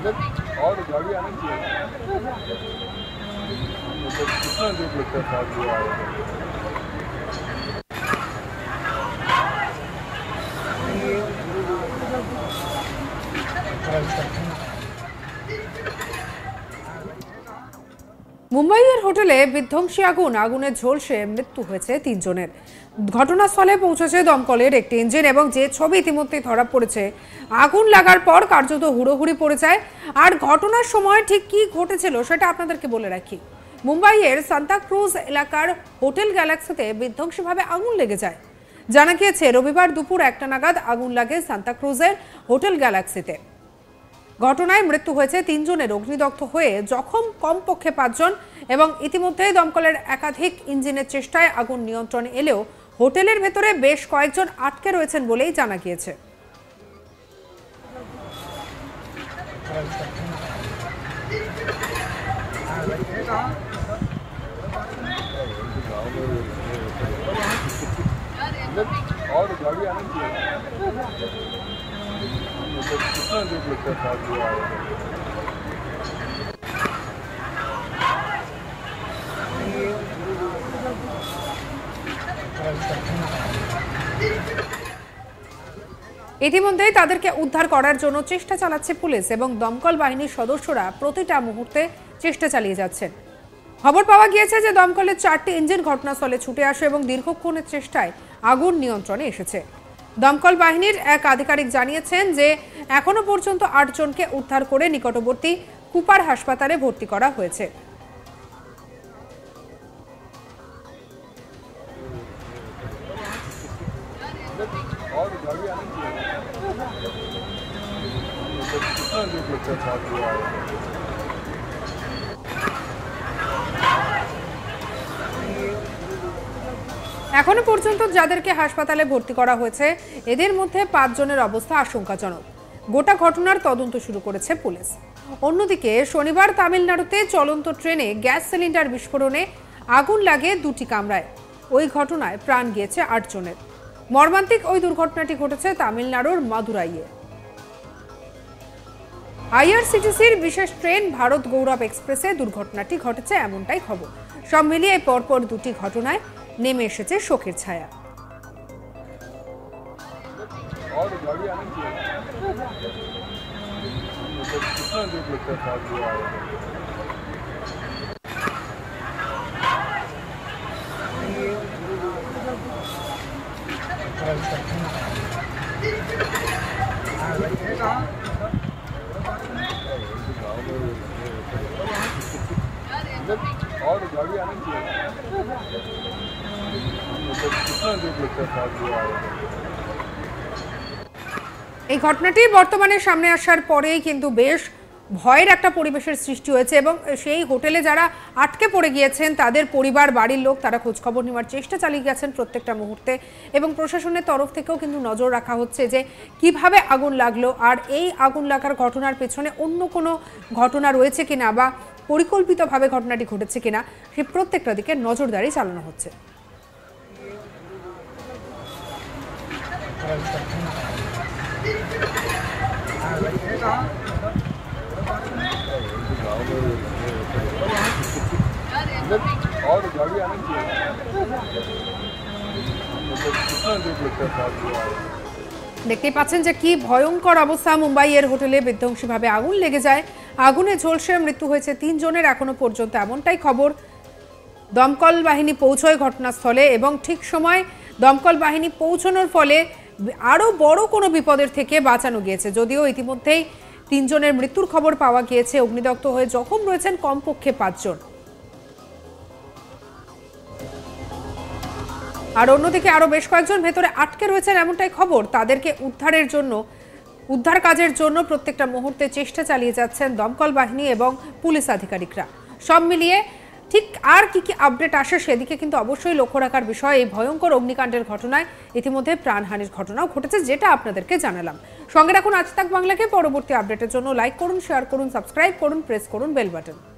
और गाड़ी आनी चाहिए कितना देर लगता है মুম্বাইয়ের হোটেলে বিধ্বংসী আগুনের ঝলসে মৃত্যু হয়েছে 3 জনের। ঘটনাস্থলে পৌঁছেছে দমকলের একটি ইঞ্জিন এবং যে ছবি ইতিমধ্যে ধরা পড়েছে, আগুন লাগার পর কার্যত হুড়োহুড়ি পড়ে যায়। আর ঘটনার সময় ঠিক কি ঘটেছিল সেটা আপনাদেরকে বলে রাখি। মুম্বাইয়ের সান্তাক্রুজ এলাকার হোটেল গ্যালাক্সিতে বিধ্বংসীভাবে আগুন লেগে যায়। জানা গিয়েছে রবিবার দুপুর 1টা নাগাদ আগুন লাগে সান্তাক্রুজের হোটেল গ্যালাক্সিতে। ঘটনায় মৃত্যু হয়েছে 3 জনের। অগ্নিদগ্ধ হয়ে জখম কমপক্ষে 5 জন এবং ইতিমধ্যেই দমকলের একাধিক ইঞ্জিনের চেষ্টায় আগুন নিয়ন্ত্রণে এলেও হোটেলের ভেতরে বেশ কয়েকজন আটকে রয়েছেন বলেই জানা গিয়েছে। और गाड़ी आनी चाहिए कितना देर लगता है ইতিমধ্যেই তাদেরকে উদ্ধার করার জন্য চেষ্টা চালাচ্ছে পুলিশ এবং দমকল বাহিনীর সদস্যরা প্রতিটা মুহূর্তে চেষ্টা চালিয়ে যাচ্ছেন। খবর পাওয়া গিয়েছে যে দমকলের 4টি ইঞ্জিন ঘটনাস্থলে ছুটে আসে এবং দীর্ঘক্ষণের চেষ্টায় আগুন নিয়ন্ত্রণে এসেছে। দমকল বাহিনীর এক আধিকারিক জানিয়েছেন যে এখনো পর্যন্ত 8 জনকে উদ্ধার করে নিকটবর্তী কুপার হাসপাতালে ভর্তি করা হয়েছে। और गाड़ी आनी चाहिए कितना देर लगता है এখনো পর্যন্ত যাদেরকে হাসপাতালে ভর্তি করা হয়েছে এদের মধ্যে 5 জনের অবস্থা আশঙ্কাজনক। গোটা ঘটনার তদন্ত শুরু করেছে পুলিশ। অন্যদিকে শনিবার তামিলনাড়ুতে চলন্ত ট্রেনে গ্যাস সিলিন্ডার বিস্ফোরণে আগুন লাগে 2টি কামরায়। ওই ঘটনায় প্রাণ গিয়েছে 8 জনের। মর্মান্তিক ওই দুর্ঘটনাটি ঘটেছে তামিলনাড়ুর মাদুরাইয়ে। আইআরসিটিসির বিশেষ ট্রেন ভারত গৌরব এক্সপ্রেসে দুর্ঘটনাটি ঘটেছে এমনটাই খবর। সব মিলিয়ে পরপর 2টি ঘটনায় নেমে এসেছে শোকের ছায়া। और गाड़ी आनी चाहिए कितना देर लगता है और गाड़ी आनी चाहिए कितना देर लगता है এই ঘটনাটি বর্তমানে সামনে আসার পরেই কিন্তু বেশ ভয়ের একটা পরিবেশের সৃষ্টি হয়েছে এবং সেই হোটেলে যারা আটকে পড়ে গিয়েছেন তাদের পরিবার, বাড়ির লোক তারা খোঁজখবর নেওয়ার চেষ্টা চালিয়ে গেছেন প্রত্যেকটা মুহূর্তে এবং প্রশাসনের তরফ থেকেও কিন্তু নজর রাখা হচ্ছে যে কিভাবে আগুন লাগলো আর এই আগুন লাগার ঘটনার পেছনে অন্য কোনো ঘটনা রয়েছে কিনা বা পরিকল্পিতভাবে ঘটনাটি ঘটেছে কিনা সেই প্রত্যেকটা দিকে নজরদারি চালানো হচ্ছে। और गाड़ी आनी चाहिए कितना देर लगता है দেখতে পাচ্ছেন যে কি ভয়ঙ্কর অবস্থা। মুম্বাইয়ের হোটেলে বিধ্বংসীভাবে আগুন লেগে যায়। আগুনে ঝলসে মৃত্যু হয়েছে 3 জনের। এখনো পর্যন্ত এমনটাই খবর। দমকল বাহিনী পৌঁছয় ঘটনাস্থলে এবং ঠিক সময় দমকল বাহিনী পৌঁছানোর ফলে আরও বড় কোনো বিপদের থেকে বাঁচানো গিয়েছে। যদিও ইতিমধ্যেই 3 জনের মৃত্যুর খবর পাওয়া গিয়েছে। অগ্নিদগ্ধ হয়ে জখম রয়েছেন কমপক্ষে 5 জন। আর অন্যদিকে আরো বেশ কয়েকজন ভেতরে আটকে রয়েছেন এমনটাই খবর। তাদেরকে উদ্ধার কাজের জন্য প্রত্যেকটা মুহূর্তে চেষ্টা চালিয়ে যাচ্ছেন দমকল বাহিনী এবং পুলিশ আধিকারিকরা। সব মিলিয়ে ঠিক আর কি কি আপডেট আসে সেদিকে কিন্তু অবশ্যই লক্ষ্য রাখার বিষয়। এই ভয়ঙ্কর অগ্নিকাণ্ডের ঘটনায় ইতিমধ্যে প্রাণহানির ঘটনাও ঘটেছে, যেটা আপনাদেরকে জানালাম। সঙ্গে রাখুন আজ তাক বাংলাকে। পরবর্তী আপডেটের জন্য লাইক করুন, শেয়ার করুন, সাবস্ক্রাইব করুন, প্রেস করুন বেল বাটন।